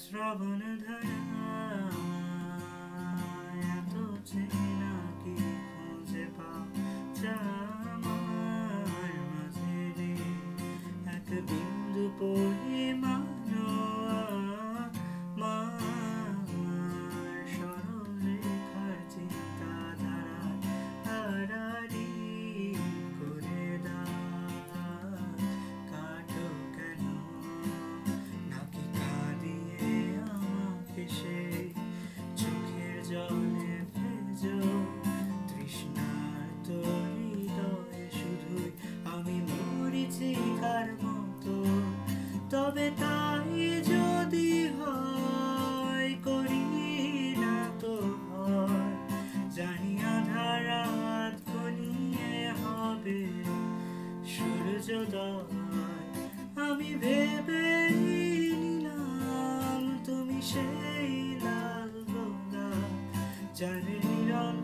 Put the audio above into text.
শ্রবণ ধারা এত চেনা কি খুঁজে পাও যা আমার মাঝে নেই। এক বিন্দু পরিমাণও আমার সরলরেখার চিন্তাধারা আড়াআড়ি করে দাও। কাটো কেন নাকি কাঁদিয়ে আমাকে সেই চোখের জলে ভেজো তৃষ্ণার্ত হৃদয়ে শুধুই আমি মরীচিকার মতো। তবে তাই যদি হয় করি না তো ভয়, জানি আধার রাত ঘনিয়ে হবে সূর্যোদয়। আমি ভেবে নিলাম তুমি সেই লাল গোলাপ যার নিরন্তর